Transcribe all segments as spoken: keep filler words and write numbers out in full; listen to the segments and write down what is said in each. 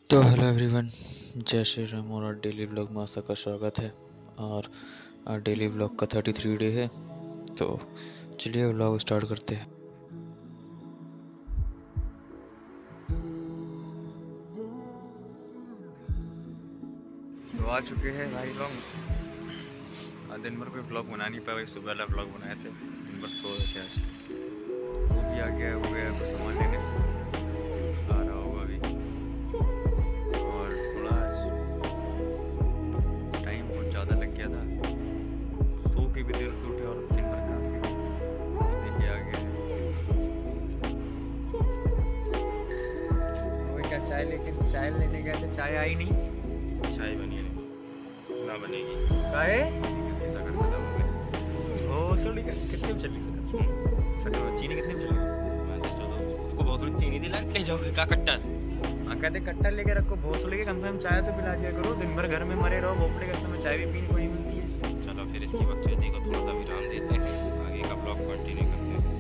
तो hello everyone, जय श्री राम और डेली व्लॉग में आपका स्वागत है। और डेली व्लॉग का थर्टी थ्री डे है, तो चलिए व्लॉग स्टार्ट करते हैं। तो आ चुके हैं भाई लोग। आज दिन भर कोई ब्लॉग बना नहीं पाया, सुबह वाला ब्लॉग बनाए थे, दिन भर सो रहे थे। आज वो भी आ गया हो गया कुछ सामान लेने आ रहा होगा अभी। और थोड़ा टाइम बहुत ज़्यादा लग गया था, सो के भी देर से उठे और दिन भर काम किया। देखिए आ गया वो क्या चाय लेके चाय लेने गए थे, चाय आई नहीं। चाय बनी नहीं ना बनेगी काहे ऐसा करता था वो। हो सोडी का कितने में चली फिर चीनी कितने में चली? मैं तो चलो उसको बहुत थोड़ी चीनी दिला ले जाओगे का कट्टा। हाँ कहते कट्टा लेके रखो, भोसड़ी के कम से कम चाय तो पिला दिया करो। दिन भर घर में मरे रहो, भोसड़ी के समय चाय भी पीने को नहीं मिलती है। चलो फिर इसकी बकचोदी को थोड़ा सा विराम देते हैं, आगे का ब्लॉग कंटिन्यू करते हैं।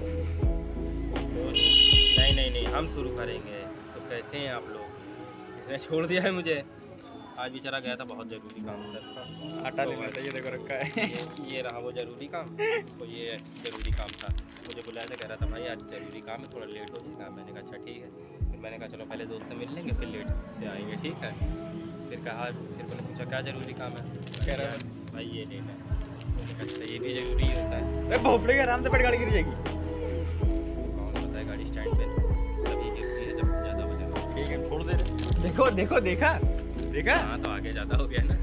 नहीं नहीं नहीं हम शुरू करेंगे। तो कैसे हैं आप लोग? इसने छोड़ दिया है मुझे। आज बेचारा गया था, बहुत ज़रूरी काम था इसका। आटा लेना था, ये देखो रखा है। ये ये रहा वो ज़रूरी काम, इसको ये ज़रूरी काम था। मुझे बुलाया था, कह रहा था भाई आज ज़रूरी काम है, थोड़ा लेट हो जाएगा। मैंने कहा अच्छा ठीक है। फिर मैंने कहा चलो पहले दोस्त से मिल लेंगे फिर लेट से आएंगे, ठीक है। फिर कहा, फिर मैंने पूछा क्या ज़रूरी काम है, कह रहा है भाई ये लेना है। मैंने कहा अच्छा ये भी ज़रूरी ही होता है। अरे भोसड़ी के आराम से पड़ गाड़ी गिर जाएगी। कौन पता है गाड़ी स्टैंड पे तभी गिरती है जब ज़्यादा वजन। ठीक है छोड़ दे। देखो देखो देखा देखा हाँ तो आगे ज़्यादा हो गया ना।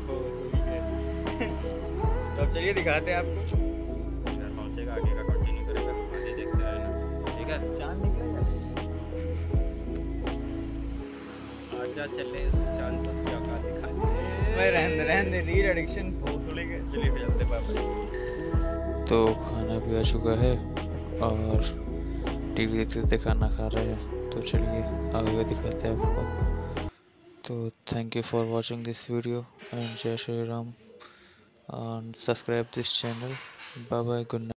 तो अब चलिए दिखाते हैं आपको। इधर पहुँचेगा, आगे का कंटिन्यू करेगा, आगे देखते रहना, ठीक है। चांद निकलेगा। आजा चले चांद को उसकी औकात दिखा दे। मैं रहने दे रहने दे रील एडिक्शन भोसड़ी के। चलिए फिर चलते पापा। तो खाना भी आ चुका है और टीवी देखते देखते खाना खा रहे हैं, तो चलिए आगे दिखाते हैं आपको। तो thank you for watching this video and जय Shri Ram, and subscribe this channel. Bye bye, good night.